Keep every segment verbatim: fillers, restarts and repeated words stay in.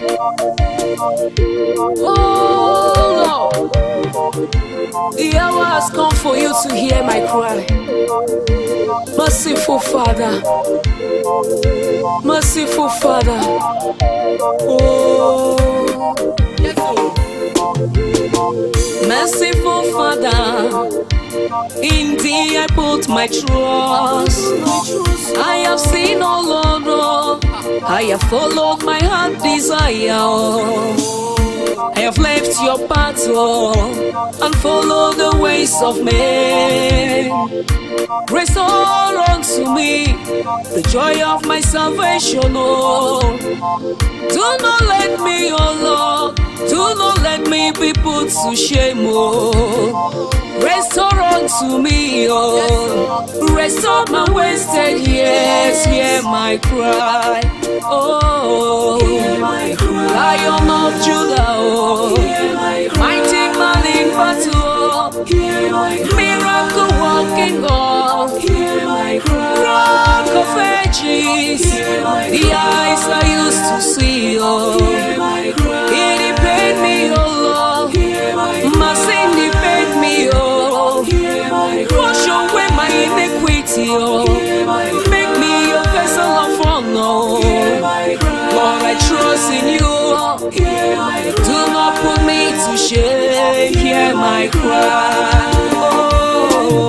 Oh Lord, the hour has come for you to hear my cry. Merciful Father, merciful Father. Oh, merciful Father, in thee I put my trust. I have seen, oh Lord, oh, I have followed my heart desire. I have left your path, oh, and followed the ways of men. Restore unto me the joy of my salvation, oh. Do not let me, oh Lord, do not let me be put to shame, oh. Restore unto me, oh. Restore my wasted years, hear my cry, oh. Lion of Judah, oh. Mighty man in battle, miracle working God, Rock of Ages, the eyes I used to see, oh. It paid me, oh Lord, my sin paid me, oh. Wash away my iniquity, oh. Make me a vessel of honor, Lord, I trust in you. Do not put me to shame, hear my cry, oh.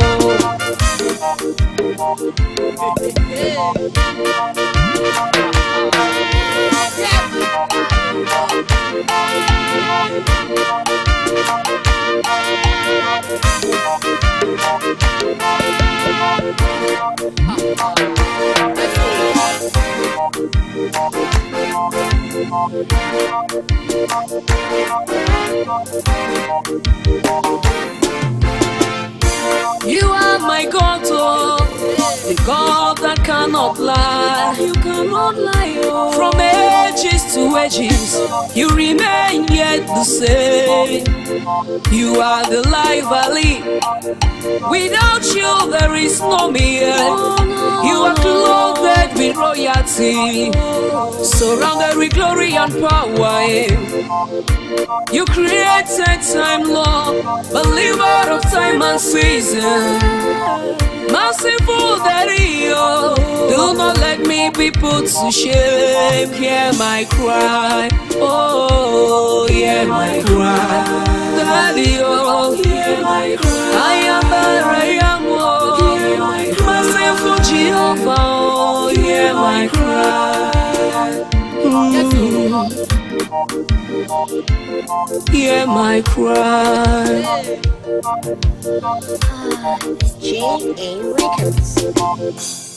You are my God, oh, the God that cannot lie. You cannot lie, oh. From ages to ages, you remain yet the same. You are the life valley. Without you, there is no me. You are clothed with royalty, surrounded with glory and power. You created time, Lord, believer of time and season. Merciful Daddy, oh, do not let me be put to shame. Hear my cry, oh, hear my cry, Daddy, oh, hear my cry. I am where I am, oh, merciful Jehovah, oh, hear my cry. Mm. Hear my cry. Uh, it's J A Records.